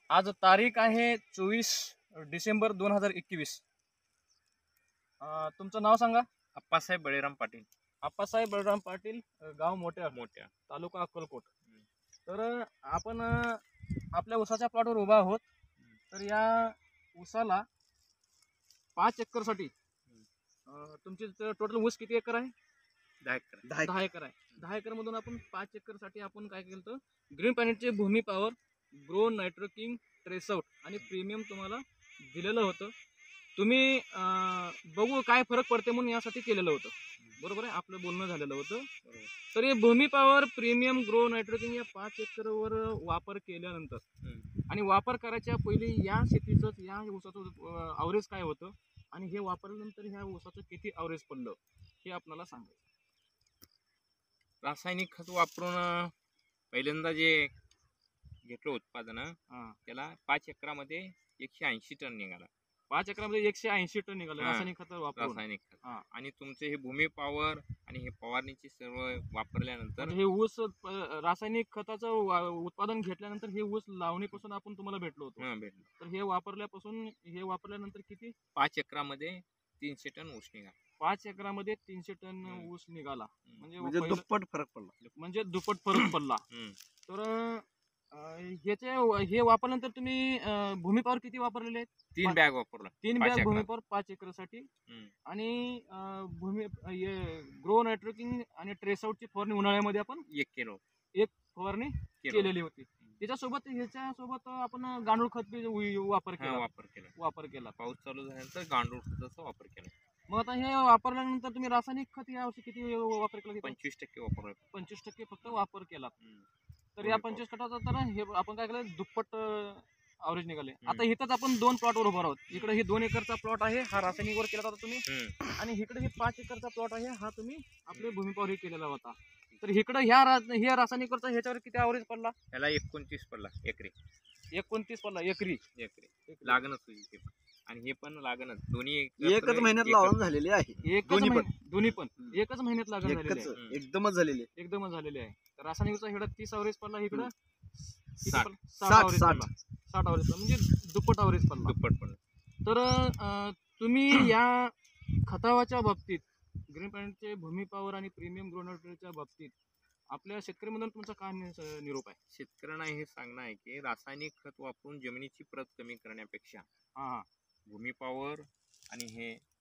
आज तारीख आहे 24 डिसेंबर 2021. तुमचं नाव सांगा. अप्पासाहेब बळीराम पाटील. आप्पासाहेब बळराम पाटील, गाव मोठ्या, मोठ्या. तालुका अक्कलकोट. तर आपण आपल्या ऊसाच्या प्लॉटवर उभा आहोत. तर या ऊसाला 5 एकरसाठी तुमची टोटल ऊस किती एकर आहे? 10 एकर. 10 एकर आहे. 10 एकर मधून आपण 5 एकरसाठी आपण काय केलं तर ग्रीन प्लॅनेटचे Bhumi power, grow nitro king, ट्रेसआउट आणि प्रीमियम तुम्हाला दिलेलं होतं. तुम्ही बघू काय फरक पडते म्हणून यासाठी केलेलं होतं. बरोबर आहे, आपलं बोलणं झालेलं होतं. तर हे Bhumi power, premium, grow nitro king या 5 एकरवर वापर केल्यानंतर आणि वापर करायच्या पहिले या शेतीचं या ऊसाचं ॲव्हरेज काय होतं आणि हे वापरल्यानंतर ह्या ऊसाचं किती ॲव्हरेज पडलं हे आपल्याला सांगायचं. रासायनिक खत वापरून पहिल्यांदा जे घेतलं उत्पादन त्याला 5 एकरामध्ये 180 टन निघाला. 5 एकरामध्ये 180 टन निघालं रासायनिक खत वापरून. रासायनिक खत आणि तुमचे हे भूमी पॉवर आणि हे फवारणीची सर्व वापरल्यानंतर हे ऊस रासायनिक खताचं उत्पादन घेतल्यानंतर हे ऊस लावणीपासून आपण तुम्हाला भेटलो होतो. भेटलं. तर हे वापरल्यानंतर किती? 5 एकरामध्ये 300 टन ऊस निघाला. 5 एकरामध्ये 300 टन ऊस निघाला. म्हणजे दुप्पट फरक पडला. म्हणजे दुप्पट फरक पडला. तर हे वापरल्यानंतर तुम्ही भूमी पॉवर किती वापरलेले आहेत? 3 बॅग वापरला. 3 बॅग भूमी पॉवर 5 एकरसाठी. आणि ग्रो नायट्रो किंग आणि ट्रेसआउटची फवारणी उन्हाळ्यामध्ये आपण 1 किलो फवारणी केलेली होती. ह्याच्यासोबत आपण गांडूळ खत वापर केला. पाऊस चालू झाल्यानंतर गांडूळ खताचा वापर केला. मग आता हे वापरल्यानंतर तुम्ही रासायनिक खत यावर्षी किती वापर केला? 25% वापरला. 25% फक्त वापर केला. तर या 25 खताचा तर हे आपण काय केलं, दुप्पट ॲव्हरेज निघाले. आता इथंच आपण 2 प्लॉटवर उभा आहोत. इकडे हे 2 एकरचा प्लॉट आहे, हा रासायनिकवर केला होता तुम्ही. आणि इकडे हे 5 एकरचा प्लॉट आहे, हा तुम्ही आपले भूमी पॉवर केलेला होता. तर इकडे हे रासायनिकवरचा ह्याच्यावर किती ॲव्हरेज पडला? त्याला 29 पडला एकरी. 29 पडला एकरी. लागणच तुझी आणि हे पण लागणच. दोन्ही एकच महिन्यात लावून झालेली आहे. दोन्ही पण एकच महिन्यात लागण झालेली आहे. एकदमच झालेली आहे. रासायनिकचा हेडा 30 ॲव्हरेज पडला, इकडं 60 ॲव्हरेज म्हणजे दुप्पट ॲव्हरेज पडला. तर तुम्ही या खतावाच्या बाबतीत, ग्रीन प्लॅनेटचे भूमी पॉवर आणि प्रीमियम ग्रो नायट्रोच्या बाबतीत आपल्या शेतकऱ्यांमधून तुमचा काय निरोप आहे? शेतकऱ्यांना हे सांगणं आहे की रासायनिक खत वापरून जमिनीची प्रत कमी करण्यापेक्षा भूमी पॉवर आणि हे